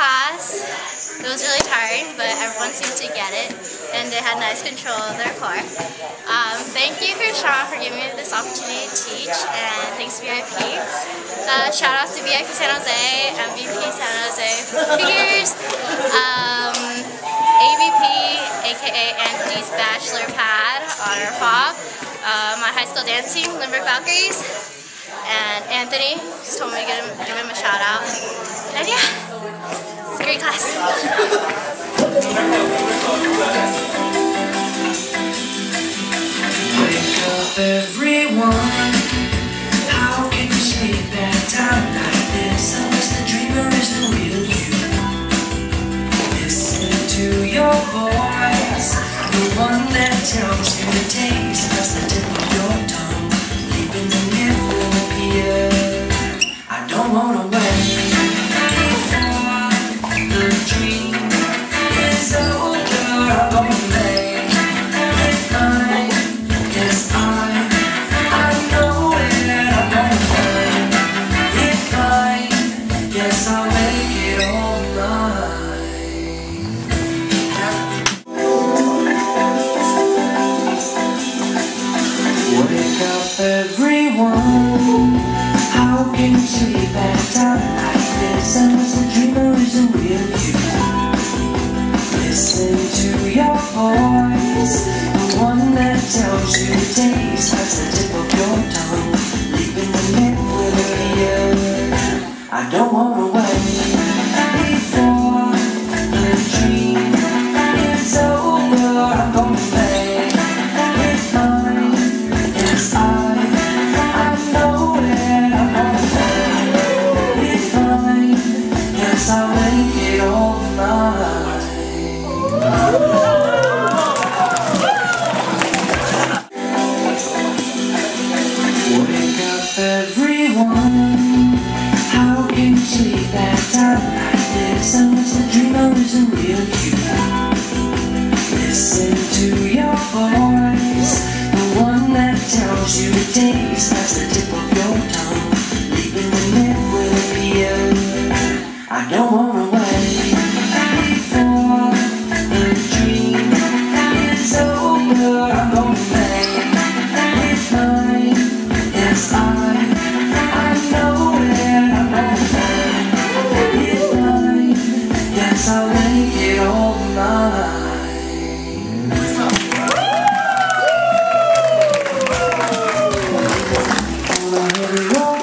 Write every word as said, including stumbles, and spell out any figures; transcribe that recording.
class. It was really tiring, but everyone seemed to get it, and they had nice control of their core. Um, thank you for Sean for giving me this opportunity to teach, and thanks V I P. Uh, shout outs to V I P San Jose, M V P San Jose Figures, um, A V P, aka Anthony's Bachelor Pad on our fob, uh, my high school dance team, Limerick Valkyries, and Anthony just told me to give him, give him a shout out. And yeah, it's a great class. Wake up everyone, how can you sleep at a time like this unless the dreamer is the real you? Listen to your voice, the one that tells you the taste past the tip of your tongue. Leaving the net will appear. I don't wanna wait before the dream is over. I'm gonna make it mine. Yes, I, I know that I'm gonna make it mine. Yes, I'll make it all mine. Wake up everyone, how can you sleep at a time like this unless the dreamer is a real you? Listen to your voice, the one that tells you the taste past the tip of your tongue. Leaving the net will appear. I don't wanna wait before the dream is over. I'm gonna make it mine. Yes, I, I know that I'm gonna make it mine. Yes, I'll make it all mine. Wake up everyone, how can you sleep at a time like this unless the dreamer is a real you? Listen to your voice, the one that tells you the taste past the tip of your tongue. Leaving the net will appear. I don't wanna wait before the dream is over. I'm gonna make it mine. Yes, I, I know that I'm gonna make it mine. Yes, I'll make it all mine. Gonna hit it all.